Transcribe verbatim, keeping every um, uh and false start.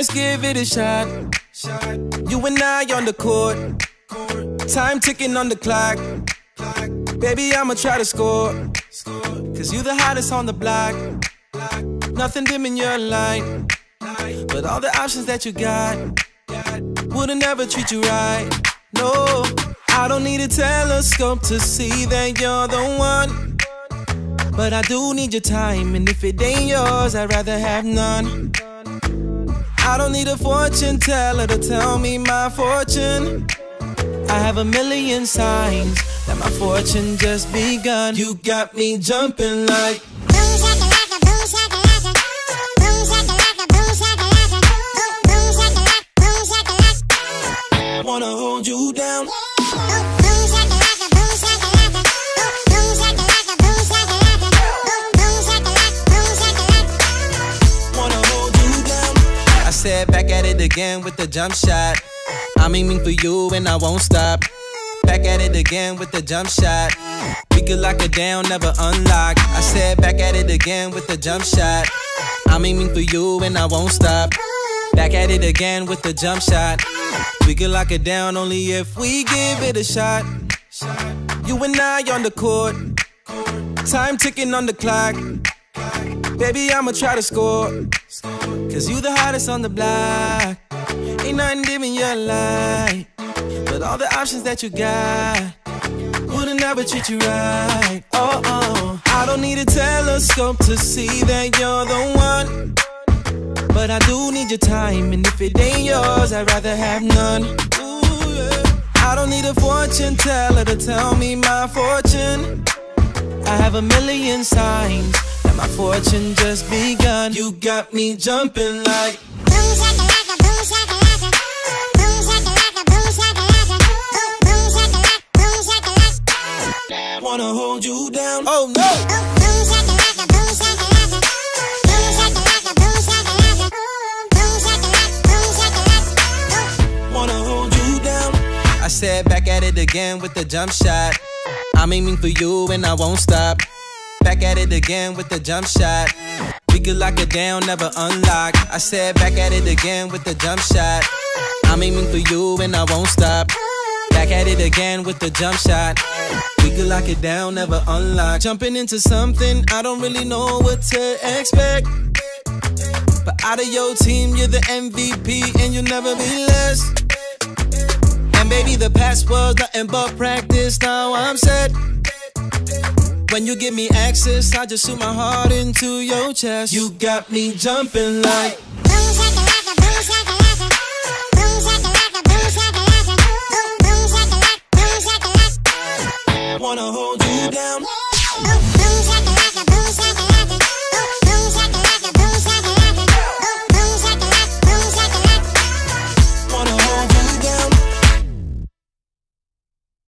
let's give it a shot. You and I on the court, time ticking on the clock. Baby, I'ma try to score, cause you the hottest on the block. Nothing dim in your light, but all the options that you got wouldn't ever treat you right. No, I don't need a telescope to see that you're the one, but I do need your time, and if it ain't yours, I'd rather have none. I don't need a fortune teller to tell me my fortune. I have a million signs that my fortune just begun. You got me jumping like boom shakalaka, boom shakalaka, boom shakalaka, boom shakalaka, boom shakalaka, boom shakalaka. Wanna hold you down. Boom shakalaka, boom shakalaka, boom shakalaka, boom shakalaka, boom shakalaka, boom shakalaka. Wanna hold you down. I said back at it again with the jump shot. I'm aiming for you and I won't stop. Back at it again with the jump shot. We could lock it down, never unlock. I said back at it again with the jump shot. I'm aiming for you and I won't stop. Back at it again with the jump shot. We could lock it down only if we give it a shot. You and I on the court, time ticking on the clock. Baby, I'ma try to score, cause you the hottest on the block. Ain't nothing dim in your light, but all the options that you got wouldn't ever treat you right. Oh, oh, I don't need a telescope to see that you're the one, but I do need your time, and if it ain't yours, I'd rather have none. Ooh, yeah. I don't need a fortune teller to tell me my fortune. I have a million signs that my fortune just begun. You got me jumping like boom shakalaka, boom shakalaka, boom shakalaka, boom shakalaka, boom shakalaka, boom shakalaka. Wanna hold you down. Oh no. Boom shakalaka, boom shakalaka, boom shakalaka, boom shakalaka, boom shakalaka, boom shakalaka. Wanna hold you down. I said back at it again with the jump shot. I'm aiming for you and I won't stop. Back at it again with the jump shot. We could lock it down, never unlock. I said back at it again with the jump shot. I'm aiming for you and I won't stop. Back at it again with the jump shot. We could lock it down, never unlock. Jumping into something, I don't really know what to expect. But out of your team, you're the M V P and you'll never be less. And baby, the past was nothing but practice, now I'm set. When you give me access, I just shoot my heart into your chest. You got me jumping like boom shakalaka.